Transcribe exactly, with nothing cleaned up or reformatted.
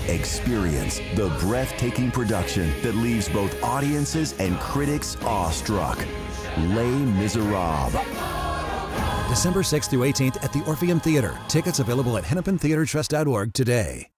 Experience the breathtaking production that leaves both audiences and critics awestruck. Les Misérables. December sixth through eighteenth at the Orpheum Theater. Tickets available at hennepin theater trust dot org today.